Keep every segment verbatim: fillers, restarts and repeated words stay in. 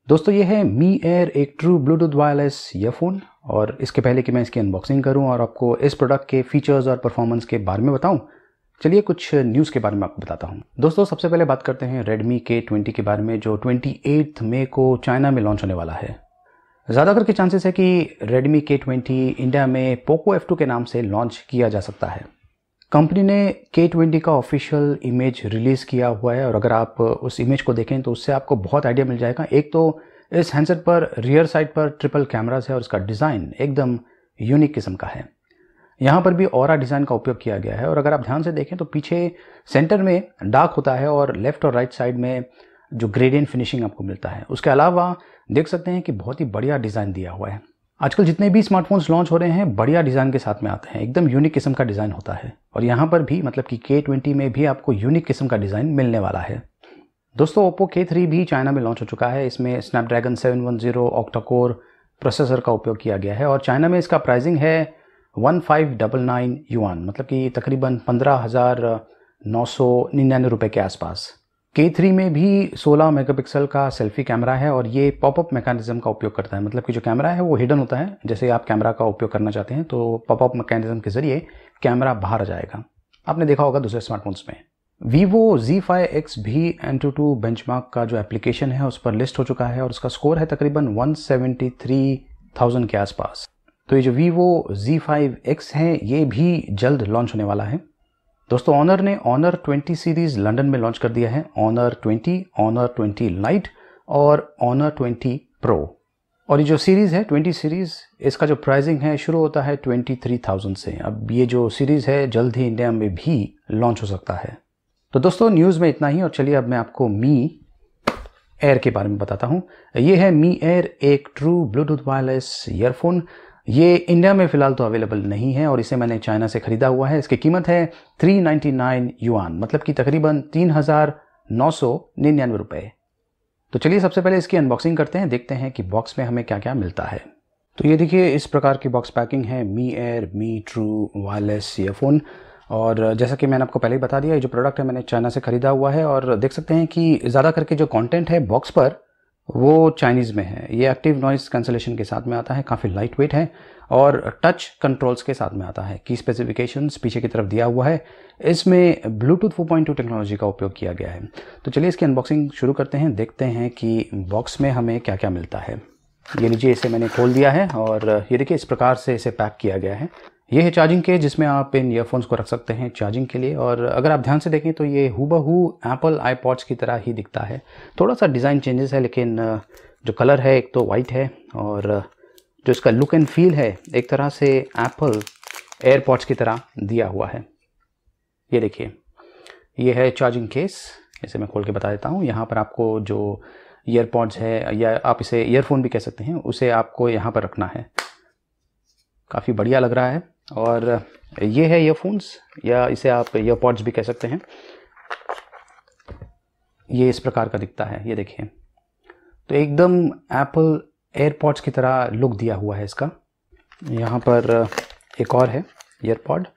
दोस्तों ये है मी एयर एक ट्रू ब्लूटूथ वायरलेस ईयरफोन। और इसके पहले कि मैं इसकी अनबॉक्सिंग करूं और आपको इस प्रोडक्ट के फीचर्स और परफॉर्मेंस के बारे में बताऊं, चलिए कुछ न्यूज़ के बारे में आपको बताता हूं। दोस्तों सबसे पहले बात करते हैं Redmi के ट्वेंटी के बारे में, जो अट्ठाईस मई को चाइना में लॉन्च होने वाला है। ज़्यादा करके चांसेस है कि Redmi के ट्वेंटी इंडिया में पोको एफ टू के नाम से लॉन्च किया जा सकता है। कंपनी ने के ट्वेंटी का ऑफिशियल इमेज रिलीज़ किया हुआ है और अगर आप उस इमेज को देखें तो उससे आपको बहुत आइडिया मिल जाएगा। एक तो इस हैंडसेट पर रियर साइड पर ट्रिपल कैमरास है और इसका डिज़ाइन एकदम यूनिक किस्म का है। यहाँ पर भी ऑरा डिज़ाइन का उपयोग किया गया है और अगर आप ध्यान से देखें तो पीछे सेंटर में डार्क होता है और लेफ्ट और राइट साइड में जो ग्रेडियंट फिनिशिंग आपको मिलता है। उसके अलावा देख सकते हैं कि बहुत ही बढ़िया डिज़ाइन दिया हुआ है। आजकल जितने भी स्मार्टफोन्स लॉन्च हो रहे हैं बढ़िया डिज़ाइन के साथ में आते हैं, एकदम यूनिक किस्म का डिज़ाइन होता है और यहाँ पर भी मतलब कि के ट्वेंटी में भी आपको यूनिक किस्म का डिज़ाइन मिलने वाला है। दोस्तों ओप्पो के थ्री भी चाइना में लॉन्च हो चुका है। इसमें Snapdragon seven one zero octa core processor का उपयोग किया गया है और चाइना में इसका प्राइसिंग है one five double nine yuan, मतलब कि तकरीबन पंद्रह हज़ार नौ सौ निन्यानवे रुपये के आसपास। के थ्री में भी सोलह मेगापिक्सल का सेल्फी कैमरा है और ये पॉपअप मैकेनिज्म का उपयोग करता है, मतलब कि जो कैमरा है वो हिडन होता है। जैसे आप कैमरा का उपयोग करना चाहते हैं तो पॉपअप मैकेनिज्म के जरिए कैमरा बाहर आ जाएगा। आपने देखा होगा दूसरे स्मार्टफोन्स में। वीवो ज़ी फाइव एक्स भी एंटूटू बेंचमार्क का जो एप्लीकेशन है उस पर लिस्ट हो चुका है और उसका स्कोर है तकरीबन वन सेवेंटी थ्री थाउजेंड के आसपास। तो ये जो वीवो ज़ी फाइव एक्स है ये भी जल्द लॉन्च होने वाला है। दोस्तों ऑनर ने ऑनर ट्वेंटी सीरीज लंदन में लॉन्च कर दिया है। Honor twenty, Honor twenty lite और ऑनर ट्वेंटी प्रो। और ये जो सीरीज है ट्वेंटी सीरीज, इसका जो प्राइसिंग है शुरू होता है ट्वेंटी थ्री थाउजेंड से। अब ये जो सीरीज है जल्द ही इंडिया में भी लॉन्च हो सकता है। तो दोस्तों न्यूज़ में इतना ही और चलिए अब मैं आपको मी एयर के बारे में बताता हूँ। ये है मी एयर एक ट्रू ब्लूटूथ वायरलेस ईयरफोन। ये इंडिया में फ़िलहाल तो अवेलेबल नहीं है और इसे मैंने चाइना से ख़रीदा हुआ है। इसकी कीमत है थ्री नाइन्टी नाइन युआन, मतलब कि तकरीबन तीन हज़ार नौ सौ निन्यानवे रुपये। तो चलिए सबसे पहले इसकी अनबॉक्सिंग करते हैं, देखते हैं कि बॉक्स में हमें क्या क्या मिलता है। तो ये देखिए इस प्रकार की बॉक्स पैकिंग है Mi Air Mi true wireless earphone. और जैसा कि मैंने आपको पहले ही बता दिया, ये जो प्रोडक्ट है मैंने चाइना से ख़रीदा हुआ है और देख सकते हैं कि ज़्यादा करके जो कंटेंट है बॉक्स पर वो चाइनीज़ में है। ये एक्टिव नॉइज़ कैंसलेशन के साथ में आता है, काफ़ी लाइट वेट है और टच कंट्रोल्स के साथ में आता है। की स्पेसिफिकेशंस पीछे की तरफ दिया हुआ है। इसमें Bluetooth four point two technology का उपयोग किया गया है। तो चलिए इसकी अनबॉक्सिंग शुरू करते हैं, देखते हैं कि बॉक्स में हमें क्या क्या मिलता है। ये लीजिए इसे मैंने खोल दिया है और ये देखिए इस प्रकार से इसे पैक किया गया है। ये है चार्जिंग केस जिसमें आप इन ईयरफोन्स को रख सकते हैं चार्जिंग के लिए। और अगर आप ध्यान से देखें तो ये हूबहू एप्पल आईपॉड्स की तरह ही दिखता है। थोड़ा सा डिज़ाइन चेंजेस है, लेकिन जो कलर है एक तो वाइट है और जो इसका लुक एंड फील है एक तरह से एप्पल एयरपॉड्स की तरह दिया हुआ है। ये देखिए ये है चार्जिंग केस, इसे मैं खोल के बता देता हूँ। यहाँ पर आपको जो ईयरपॉड्स है या आप इसे ईयरफोन भी कह सकते हैं, उसे आपको यहाँ पर रखना है। काफ़ी बढ़िया लग रहा है। और ये है ईयरफोन्स या इसे आप ईयरपॉड्स भी कह सकते हैं। ये इस प्रकार का दिखता है, ये देखिए। तो एकदम एप्पल एयरपॉड्स की तरह लुक दिया हुआ है इसका। यहाँ पर एक और है ईयरपॉड,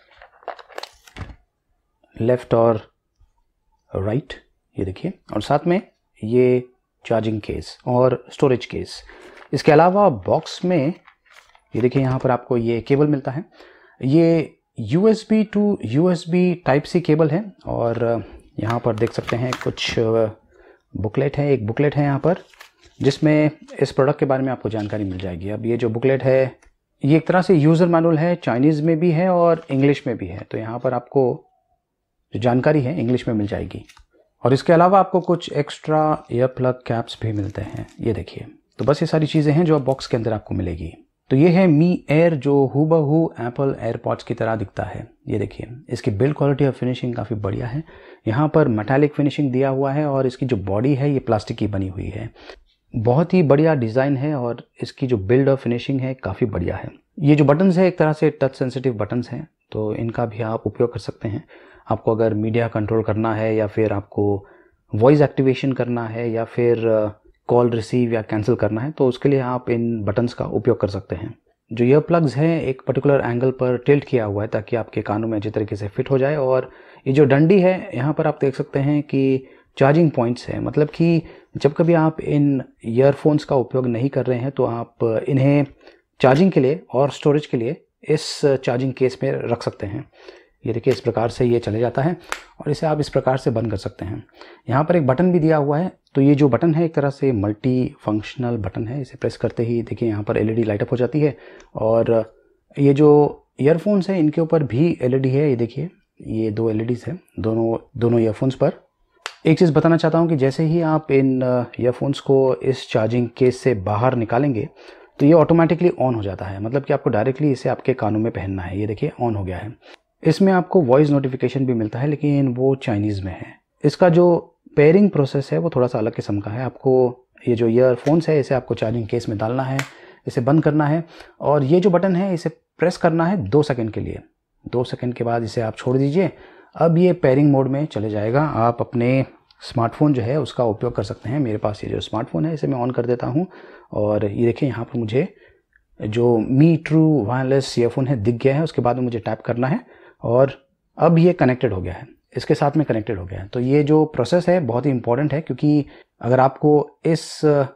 लेफ़्ट और राइट, ये देखिए। और साथ में ये चार्जिंग केस और स्टोरेज केस। इसके अलावा बॉक्स में ये देखिए यहाँ पर आपको ये केबल मिलता है। ये USB to USB type C cable है और यहाँ पर देख सकते हैं कुछ बुकलेट है। एक बुकलेट है यहाँ पर जिसमें इस प्रोडक्ट के बारे में आपको जानकारी मिल जाएगी। अब ये जो बुकलेट है ये एक तरह से यूज़र मैनुअल है, चाइनीज़ में भी है और इंग्लिश में भी है। तो यहाँ पर आपको जो जानकारी है इंग्लिश में मिल जाएगी। और इसके अलावा आपको कुछ एक्स्ट्रा ईयर प्लग कैप्स भी मिलते हैं, ये देखिए। तो बस ये सारी चीज़ें हैं जो बॉक्स के अंदर आपको मिलेगी। तो ये है मी एयर जो हूबहू एप्पल एयरपॉड्स की तरह दिखता है, ये देखिए। इसकी बिल्ड क्वालिटी और फिनिशिंग काफ़ी बढ़िया है। यहाँ पर मेटालिक फिनिशिंग दिया हुआ है और इसकी जो बॉडी है ये प्लास्टिक की बनी हुई है। बहुत ही बढ़िया डिज़ाइन है और इसकी जो बिल्ड और फिनिशिंग है काफ़ी बढ़िया है। ये जो बटन्स है एक तरह से टच सेंसिटिव बटन्स हैं, तो इनका भी आप उपयोग कर सकते हैं। आपको अगर मीडिया कंट्रोल करना है या फिर आपको वॉइस एक्टिवेशन करना है या फिर कॉल रिसीव या कैंसिल करना है तो उसके लिए आप इन बटन्स का उपयोग कर सकते हैं। जो ईयर प्लग्स हैं एक पर्टिकुलर एंगल पर टिल्ट किया हुआ है ताकि आपके कानों में अच्छी तरीके से फिट हो जाए। और ये जो डंडी है यहाँ पर आप देख सकते हैं कि चार्जिंग पॉइंट्स हैं, मतलब कि जब कभी आप इन ईयरफोन्स का उपयोग नहीं कर रहे हैं तो आप इन्हें चार्जिंग के लिए और स्टोरेज के लिए इस चार्जिंग केस में रख सकते हैं। ये देखिए इस प्रकार से ये चले जाता है और इसे आप इस प्रकार से बंद कर सकते हैं। यहाँ पर एक बटन भी दिया हुआ है, तो ये जो बटन है एक तरह से मल्टी फंक्शनल बटन है। इसे प्रेस करते ही देखिए यहाँ पर एलईडी लाइट अप हो जाती है और ये जो ईयरफोन्स हैं इनके ऊपर भी एलईडी है। ये देखिए ये दो एलईडीज हैं दोनों दोनों ईयरफोन्स पर। एक चीज़ बताना चाहता हूँ कि जैसे ही आप इन ईयरफोन्स को इस चार्जिंग केस से बाहर निकालेंगे तो ये ऑटोमेटिकली ऑन हो जाता है, मतलब कि आपको डायरेक्टली इसे आपके कानों में पहनना है। ये देखिए ऑन हो गया है। इसमें आपको वॉइस नोटिफिकेशन भी मिलता है, लेकिन वो चाइनीज़ में है। इसका जो पेयरिंग प्रोसेस है वो थोड़ा सा अलग किस्म का है। आपको ये जो ईयरफोन्स है इसे आपको चार्जिंग केस में डालना है, इसे बंद करना है और ये जो बटन है इसे प्रेस करना है दो सेकंड के लिए। दो सेकंड के बाद इसे आप छोड़ दीजिए। अब ये पेयरिंग मोड में चले जाएगा। आप अपने स्मार्टफोन जो है उसका उपयोग कर सकते हैं। मेरे पास ये जो स्मार्टफोन है इसे मैं ऑन कर देता हूँ और ये देखिए यहाँ पर मुझे जो मी ट्रू वायरलेस ईयरफोन है दिख गया है। उसके बाद में मुझे टैप करना है और अब ये कनेक्टेड हो गया है, इसके साथ में कनेक्टेड हो गया है। तो ये जो प्रोसेस है बहुत ही इंपॉर्टेंट है, क्योंकि अगर आपको इस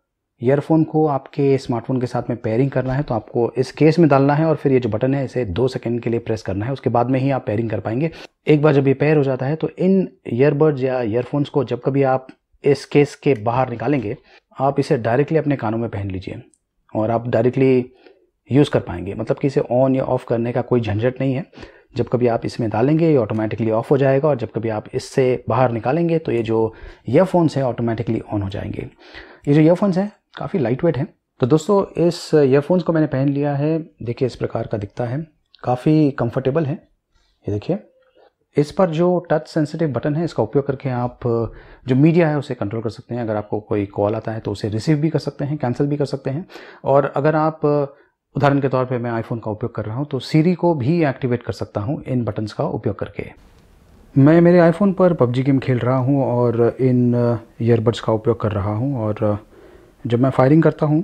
ईयरफोन को आपके स्मार्टफोन के साथ में पेयरिंग करना है तो आपको इस केस में डालना है और फिर ये जो बटन है इसे दो सेकंड के लिए प्रेस करना है। उसके बाद में ही आप पेयरिंग कर पाएंगे। एक बार जब ये पेयर हो जाता है तो इन ईयरबड्स या ईयरफोन्स को जब कभी आप इस केस के बाहर निकालेंगे आप इसे डायरेक्टली अपने कानों में पहन लीजिए और आप डायरेक्टली यूज़ कर पाएंगे। मतलब कि इसे ऑन या ऑफ़ करने का कोई झंझट नहीं है। जब कभी आप इसमें डालेंगे ये ऑटोमेटिकली ऑफ हो जाएगा और जब कभी आप इससे बाहर निकालेंगे तो ये जो ईयरफोन्स है ऑटोमेटिकली ऑन हो जाएंगे। ये जो ईयरफोन्स हैं काफ़ी लाइट वेट हैं। तो दोस्तों इस ईयरफोन्स को मैंने पहन लिया है। देखिए इस प्रकार का दिखता है, काफ़ी कंफर्टेबल है। ये देखिए इस पर जो टच सेंसिटिव बटन है इसका उपयोग करके आप जो मीडिया है उसे कंट्रोल कर सकते हैं। अगर आपको कोई कॉल आता है तो उसे रिसीव भी कर सकते हैं, कैंसिल भी कर सकते हैं। और अगर आप उदाहरण के तौर पे मैं आईफोन का उपयोग कर रहा हूँ तो सीरी को भी एक्टिवेट कर सकता हूँ इन बटन्स का उपयोग करके। मैं मेरे आईफोन पर पबजी गेम खेल रहा हूँ और इन ईयरबड्स का उपयोग कर रहा हूँ और जब मैं फायरिंग करता हूँ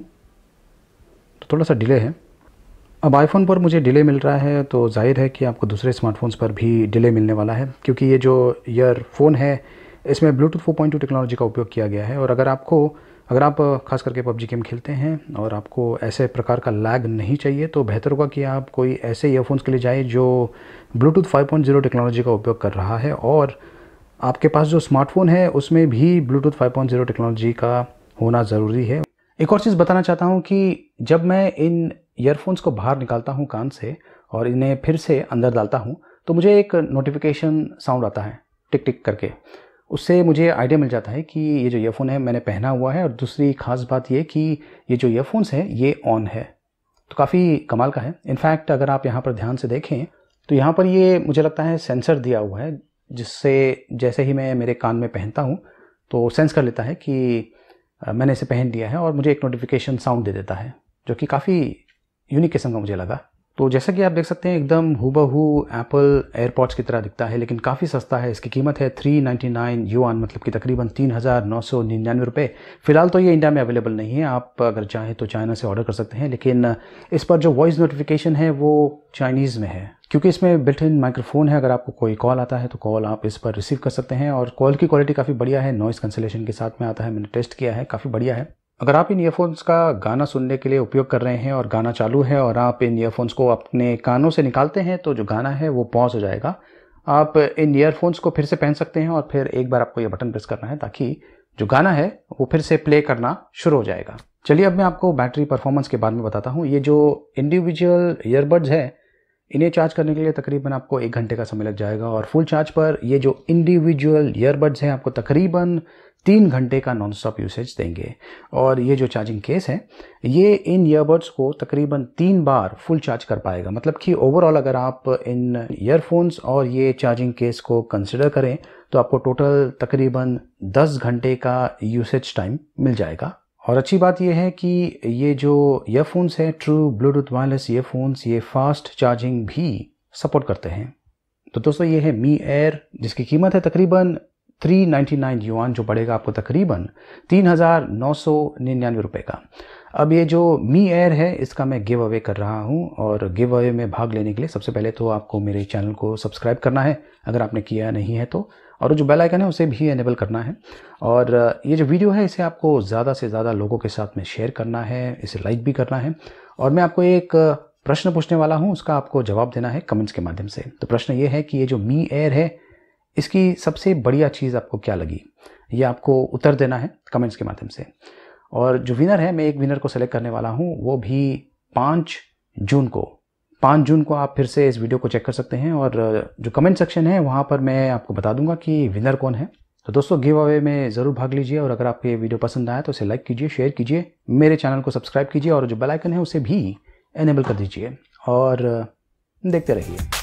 तो थोड़ा सा डिले है। अब आईफोन पर मुझे डिले मिल रहा है तो जाहिर है कि आपको दूसरे स्मार्टफोन्स पर भी डिले मिलने वाला है, क्योंकि ये जो ईयरफोन है इसमें Bluetooth four point two technology का उपयोग किया गया है। और अगर आपको अगर आप खास करके पबजी गेम खेलते हैं और आपको ऐसे प्रकार का लैग नहीं चाहिए तो बेहतर होगा कि आप कोई ऐसे ईयरफोन्स के लिए जाए जो Bluetooth five point zero technology का उपयोग कर रहा है और आपके पास जो स्मार्टफोन है उसमें भी Bluetooth five point zero technology का होना ज़रूरी है। एक और चीज़ बताना चाहता हूँ कि जब मैं इन ईयरफोन्स को बाहर निकालता हूँ कान से और इन्हें फिर से अंदर डालता हूँ तो मुझे एक नोटिफिकेशन साउंड आता है टिक टिक करके। उससे मुझे आइडिया मिल जाता है कि ये जो ईयरफोन है मैंने पहना हुआ है। और दूसरी खास बात ये कि ये जो ईयरफोन्स है ये ऑन है, तो काफ़ी कमाल का है। इनफैक्ट अगर आप यहाँ पर ध्यान से देखें तो यहाँ पर ये मुझे लगता है सेंसर दिया हुआ है, जिससे जैसे ही मैं मेरे कान में पहनता हूँ तो सेंस कर लेता है कि मैंने इसे पहन लिया है और मुझे एक नोटिफिकेशन साउंड दे देता है, जो कि काफ़ी यूनिक किस्म का मुझे लगा। तो जैसा कि आप देख सकते हैं एकदम हूबहू एप्पल एयरपॉड्स की तरह दिखता है, लेकिन काफ़ी सस्ता है। इसकी कीमत है थ्री नाइन्टी नाइन युआन, मतलब कि तकरीबन तीन हज़ार नौ सौ निन्यानवे रुपये। फ़िलहाल तो ये इंडिया में अवेलेबल नहीं है, आप अगर चाहें तो चाइना से ऑर्डर कर सकते हैं। लेकिन इस पर जो वॉइस नोटिफिकेशन है वो चाइनीज़ में है, क्योंकि इसमें बिल्ट इन माइक्रोफोन है। अगर आपको कोई कॉल आता है तो कॉल आप इस पर रिसीव कर सकते हैं और कॉल की क्वालिटी काफ़ी बढ़िया है, नॉइस कैंसिलेशन के साथ में आता है। मैंने टेस्ट किया है, काफ़ी बढ़िया है। अगर आप इन ईयरफोन्स का गाना सुनने के लिए उपयोग कर रहे हैं और गाना चालू है और आप इन ईयरफोन्स को अपने कानों से निकालते हैं तो जो गाना है वो पॉज हो जाएगा। आप इन ईयरफोन्स को फिर से पहन सकते हैं और फिर एक बार आपको ये बटन प्रेस करना है ताकि जो गाना है वो फिर से प्ले करना शुरू हो जाएगा। चलिए अब मैं आपको बैटरी परफॉर्मेंस के बारे में बताता हूँ। ये जो इंडिविजुअल ईयरबड्स है इन्हें चार्ज करने के लिए तकरीबन आपको एक घंटे का समय लग जाएगा और फुल चार्ज पर ये जो इंडिविजुअल ईयरबड्स हैं आपको तकरीबन तीन घंटे का नॉन स्टॉप यूसेज देंगे। और ये जो चार्जिंग केस है ये इन ईयरबड्स को तकरीबन तीन बार फुल चार्ज कर पाएगा। मतलब कि ओवरऑल अगर आप इन ईयरफोन्स और ये चार्जिंग केस को कंसिडर करें तो आपको टोटल तकरीबन दस घंटे का यूसेज टाइम मिल जाएगा। और अच्छी बात यह है कि ये जो ईयरफोन्स है ट्रू ब्लूटूथ वायरलेस ईयरफोन्स ये फास्ट चार्जिंग भी सपोर्ट करते हैं। तो दोस्तों ये है मी एयर, जिसकी कीमत है तकरीबन थ्री नाइन्टी नाइन युआन, जो पड़ेगा आपको तकरीबन तीन हज़ार नौ सौ निन्यानवे रुपये का। अब ये जो मी एयर है इसका मैं गिव अवे कर रहा हूँ, और गिव अवे में भाग लेने के लिए सबसे पहले तो आपको मेरे चैनल को सब्सक्राइब करना है अगर आपने किया नहीं है तो, और जो बेल आइकन है उसे भी एनेबल करना है। और ये जो वीडियो है इसे आपको ज़्यादा से ज़्यादा लोगों के साथ में शेयर करना है, इसे लाइक भी करना है। और मैं आपको एक प्रश्न पूछने वाला हूँ, उसका आपको जवाब देना है कमेंट्स के माध्यम से। तो प्रश्न ये है कि ये जो मी एयर है इसकी सबसे बढ़िया चीज़ आपको क्या लगी, ये आपको उत्तर देना है कमेंट्स के माध्यम से। और जो विनर है, मैं एक विनर को सेलेक्ट करने वाला हूँ, वो भी पाँच जून को पाँच जून को आप फिर से इस वीडियो को चेक कर सकते हैं, और जो कमेंट सेक्शन है वहाँ पर मैं आपको बता दूंगा कि विनर कौन है। तो दोस्तों गिव अवे में ज़रूर भाग लीजिए, और अगर आपको ये वीडियो पसंद आया तो इसे लाइक कीजिए, शेयर कीजिए, मेरे चैनल को सब्सक्राइब कीजिए, और जो बेल आइकन है उसे भी एनेबल कर दीजिए, और देखते रहिए।